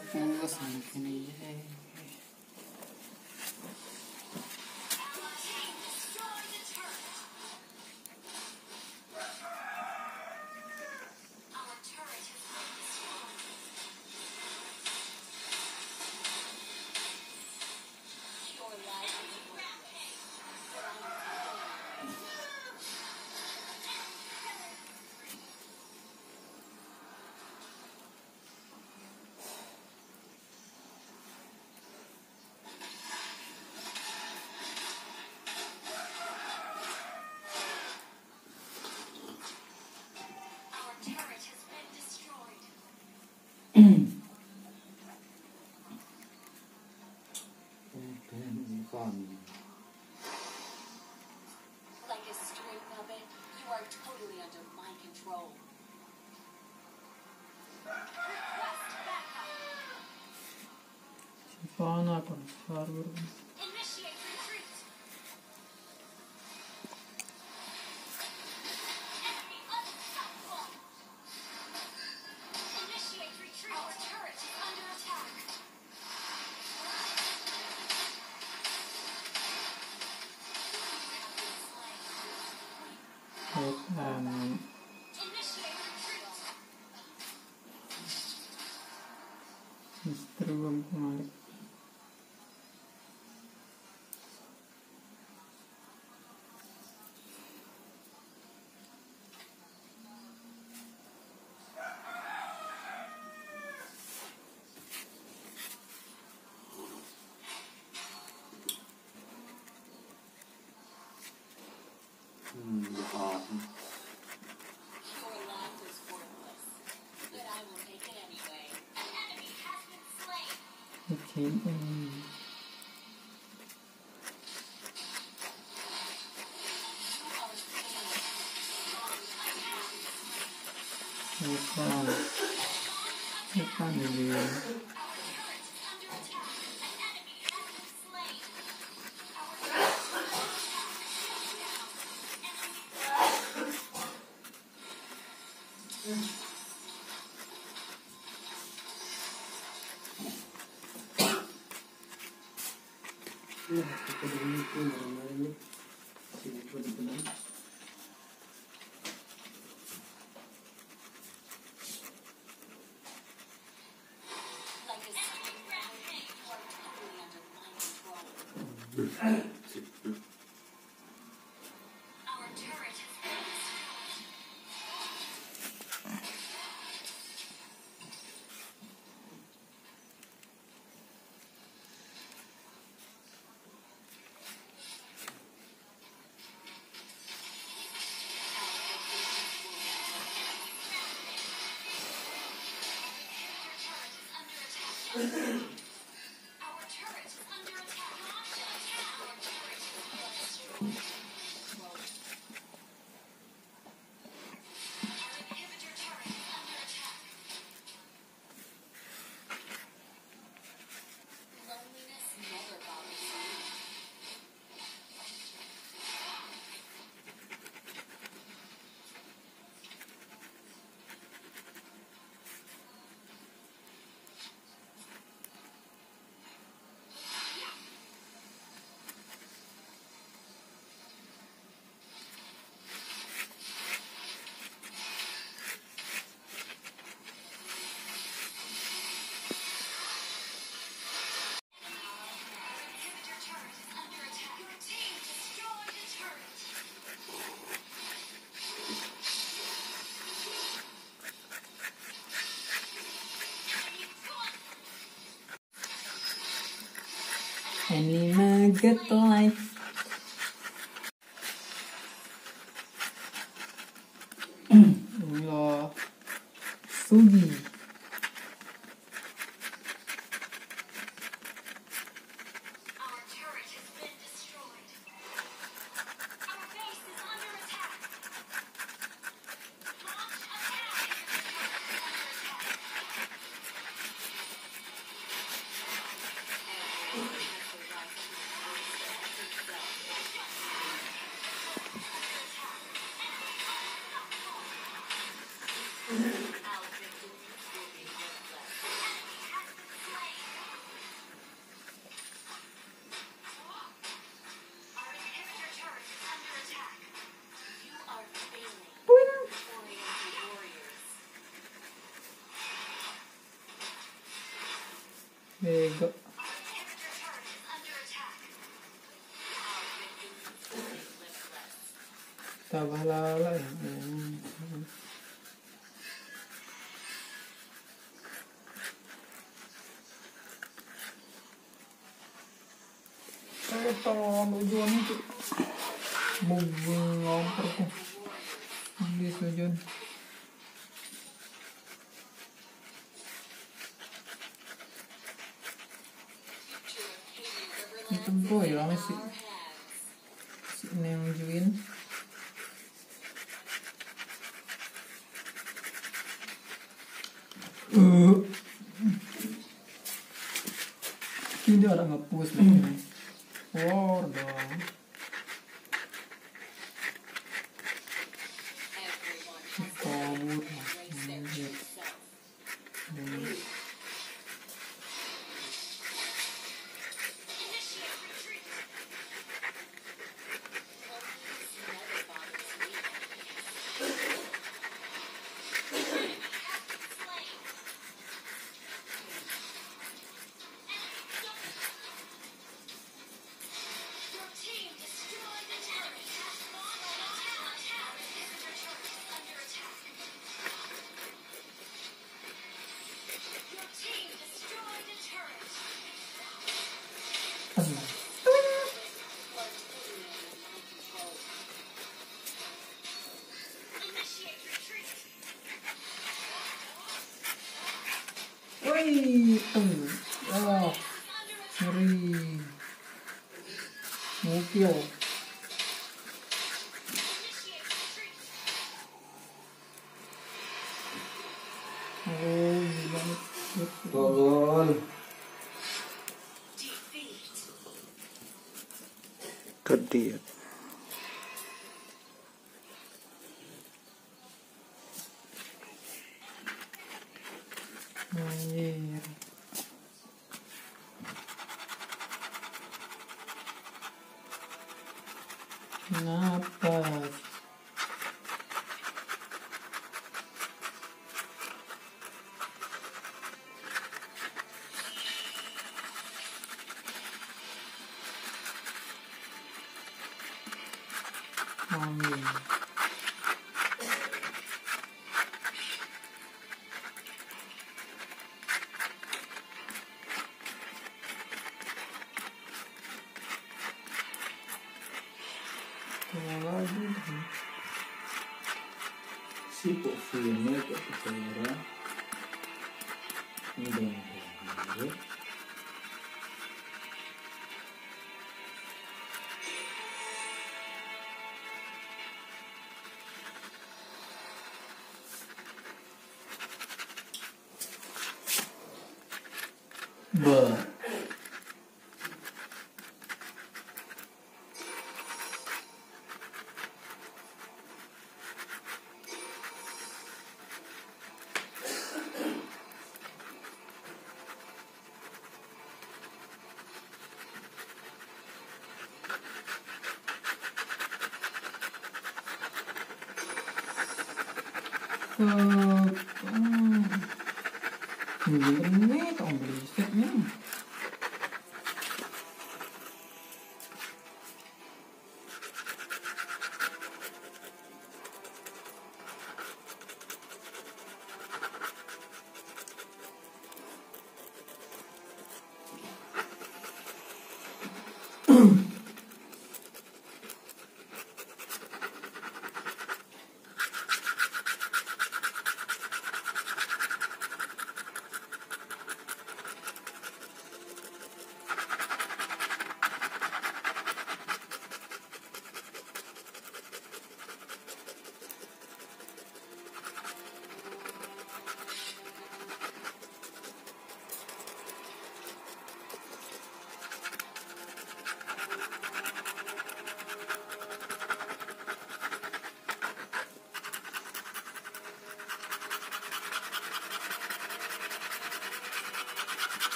puas kini. Like a string puppet, you are totally under my control. Request backup. Fana kon forward. Initiate retreat. Enemy unstoppable. Initiate retreat. Our turret is under attack. Initiate retreat. Mr. Kumar. Your life is worthless, but I will take it anyway. An enemy has been slain. Okay. Like a string puppet, you are totally under my control. Our turret has been destroyed. Our turret is under attack. Our turret has been destroyed. Our inhibitor turret is under attack. Loneliness never bothers me. Inhibitor turret is under attack. Your team destroyed a turret. Anima get life. Sugi. Our turret has been destroyed. Our base is under attack. Launch attack. Our victories will be worthless. Enemy has been Bego. Inhibitor turret is under attack. Tambah lala ya. Tolong tujuan itu. Mau ngomper kok. Ini tujuan. Itu boy lah sih. Si Nemjuin. Ini orang nge-push nih. War dong. Kabur. Anjir. Initiate retreat. Your team destroyed the turret. Inhibitor turret is under attack. Your team destroyed the turret. Initiate retreat. Wih, oh, Is under attack. ngeri. Mukil. Initiate retreat. Oh, gila. Tolong. Defeat. Kedih. Anjir. Kenapa? Amin. Kena lagi. Sibuk filmnya kok kedengeran. Mudah-mudahan. Bah. Bener kamu beli setnya.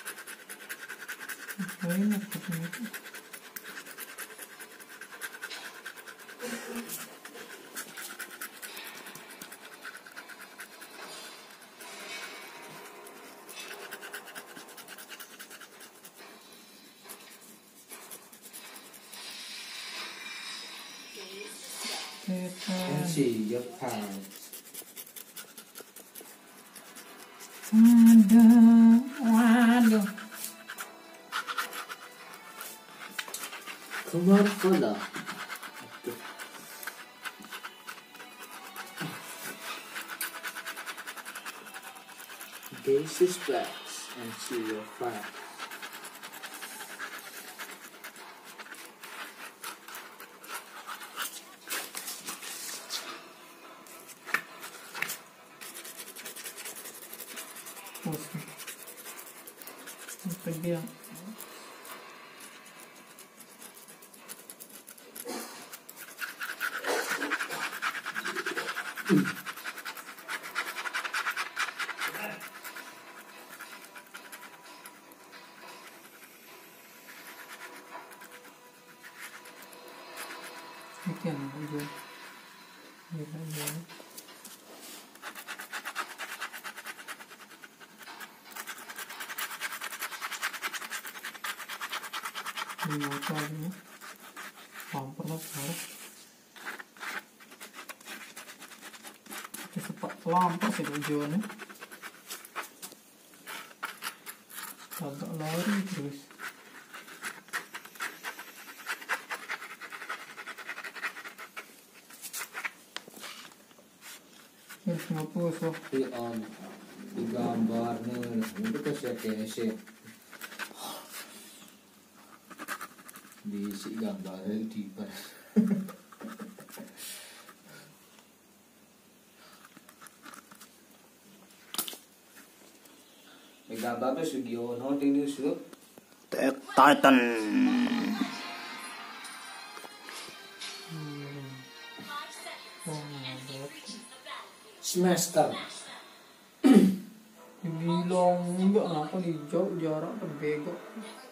Enak katanya. setan. Siap kan. Waduh. Kemana pula? This is backs and see your fire. Apa dia? Sekian aja. Ya. Ini apa ini? Hampir lah sekarang. Cepat lampas ya tujuannya. Agak lari terus. Terus ngapus loh. Di gambarnya itu kasih diisi gambarnya di gambar tuh Sugiono ini sudah Titan. 5 seconds. semester. Dibilang enggak, kenapa dijauh jarak terbego.